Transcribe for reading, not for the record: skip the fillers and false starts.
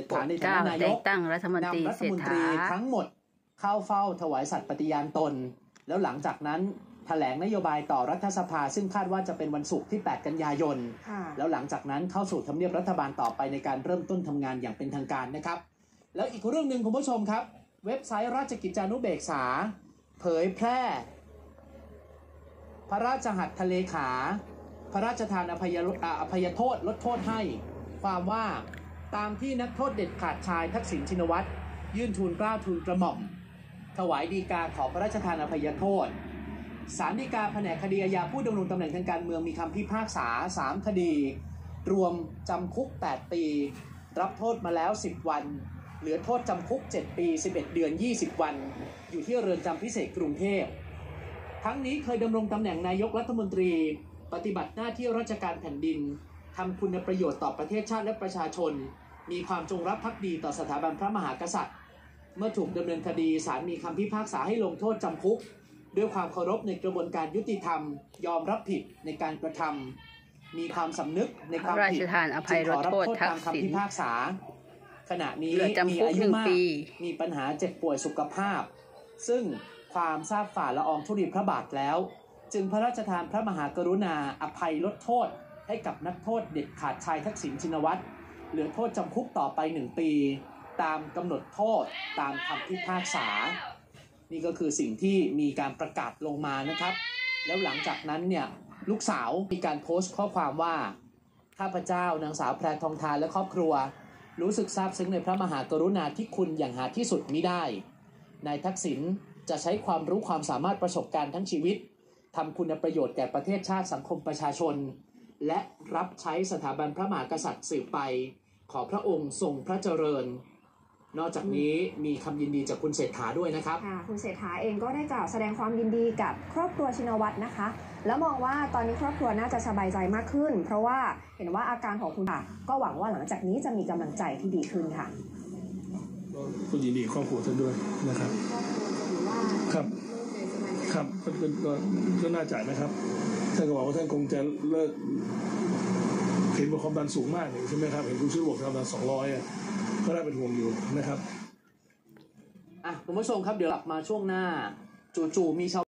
ษฐาในฐานะนายกตั้งรัฐมนตรีนำรัฐมนตรีทั้งหมดเข้าเฝ้าถวายสัตย์ปฏิญาณตนแล้วหลังจากนั้นแถลงนโยบายต่อรัฐสภาซึ่งคาดว่าจะเป็นวันศุกร์ที่8 กันยายนแล้วหลังจากนั้นเข้าสู่ทำเนียบรัฐบาลต่อไปในการเริ่มต้นทำงานอย่างเป็นทางการนะครับแล้วอีกเรื่องหนึ่งคุณผู้ชมครับเว็บไซต์ราชกิจจานุเบกษาเผยแพร่พระราชหัตถเลขาพระราชทานอภัยโทษลดโทษให้ความว่าตามที่นักโทษเด็ดขาดชายทักษิณชินวัตรยื่นทูลเกล้าทูลกระหม่อมถวายฎีกาขอพระราชทานอภัยโทษศาลฎีกาแผนกคดีอาญาผู้ดำรงตำแหน่งทางการเมืองมีคำพิพากษา3 คดีรวมจำคุก8 ปีรับโทษมาแล้ว10 วันเหลือโทษจำคุก7 ปี11 เดือน20 วันอยู่ที่เรือนจำพิเศษกรุงเทพทั้งนี้เคยดำรงตำแหน่งนายกรัฐมนตรีปฏิบัติหน้าที่ราชการแผ่นดินทำคุณประโยชน์ต่อประเทศชาติและประชาชนมีความจงรักภักดีต่อสถาบันพระมหากษัตริย์เมื่อถูกดำเนินคดีศาลมีคำพิพากษาให้ลงโทษจำคุกด้วยความเคารพในกระบวนการยุติธรรมยอมรับผิดในการกระทำมีความสำนึกในความผิดจึงขอรับโทษตามคำพิพากษาขณะนี้มีอายุมากมีปัญหาเจ็บป่วยสุขภาพซึ่งความทราบฝ่าละอองธุลีพระบาทแล้วจึงพระราชทานพระมหากรุณาอภัยลดโทษให้กับนักโทษเด็ดขาดชายทักษิณชินวัตรเหลือโทษจำคุกต่อไป1 ปีตามกำหนดโทษตามคำพิพากษานี่ก็คือสิ่งที่มีการประกาศลงมานะครับแล้วหลังจากนั้นเนี่ยลูกสาวมีการโพสต์ข้อความว่าข้าพเจ้านางสาวแพรทองทานและครอบครัวรู้สึกซาบซึ้งในพระมหากรุณาธิคุณอย่างหาที่สุดมิได้นายทักษิณจะใช้ความรู้ความสามารถประสบการณ์ทั้งชีวิตทำคุณประโยชน์แก่ประเทศชาติสังคมประชาชนและรับใช้สถาบันพระมหากษัตริย์สืบไปขอพระองค์ทรงพระเจริญนอกจากนี้มีคำยินดีจากคุณเศรษฐาด้วยนะครับคุณเศรษฐาเองก็ได้กล่าวแสดงความยินดีกับครอบครัวชินวัตรนะคะแล้วมองว่าตอนนี้ครอบครัวน่าจะสบายใจมากขึ้นเพราะว่าเห็นว่าอาการของคุณก็หวังว่าหลังจากนี้จะมีกำลังใจที่ดีขึ้นค่ะก็ยินดีครอบครัวท่านด้วยนะครับครับก็น่าจะนะครับท่านก็บอกว่าท่านคงจะเลิกเห็นว่าความดันสูงมากใช่ไหมครับเห็นคุณชื่อบอกความดัน200ก็ได้เป็นห่วงอยู่นะครับคุณผู้ชมครับเดี๋ยวกลับมาช่วงหน้าจู่ๆมีชาว